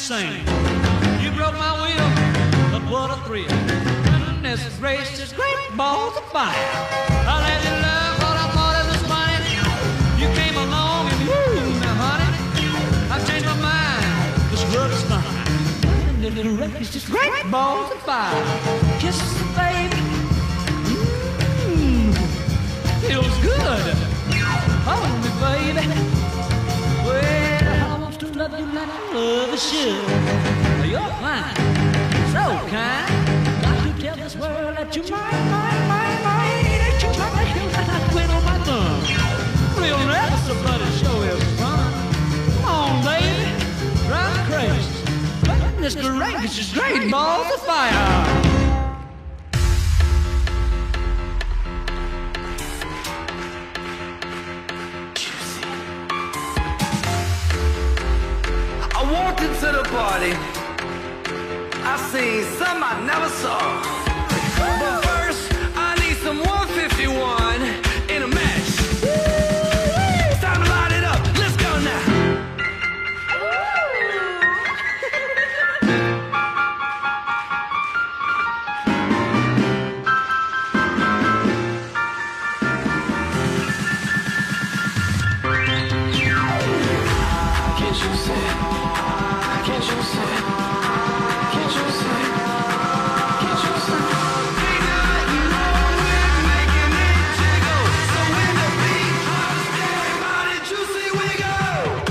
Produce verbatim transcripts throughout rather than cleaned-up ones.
sing. You broke my will, but what a thrill. Goodness gracious, great balls of fire. I let you love what I thought it was funny. You came along and woo, now honey, I've changed my mind. This love is fine. Little gracious, great balls of fire. Kisses, baby. Mmm, feels good. Hold me, baby. Well, I want to love you like I love a should. You're fine, so kind. Got to tell this world that you're mine, mine, mine, mine. That you're mine, that I quit on my thumb. Real never somebody show is fun. Come on, baby, drive me crazy. Goodness gracious, great balls of fire. Walked into the party, I seen some I never saw. But first, I need some one fifty-one in a match. It's time to light it up, let's go now. Can't you see? Can't you see? Can't you see? Can't you see? Nigga, you know we're making it jiggle. So when the beat drops, everybody juicy wiggle.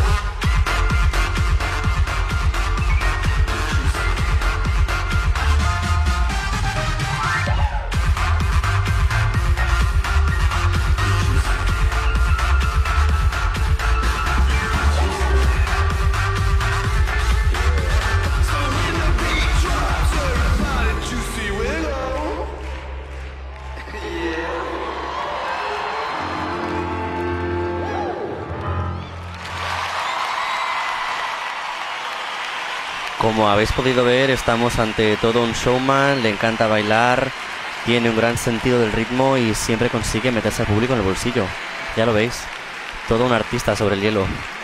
Como habéis podido ver, estamos ante todo un showman, le encanta bailar, tiene un gran sentido del ritmo y siempre consigue meterse al público en el bolsillo. Ya lo veis, todo un artista sobre el hielo.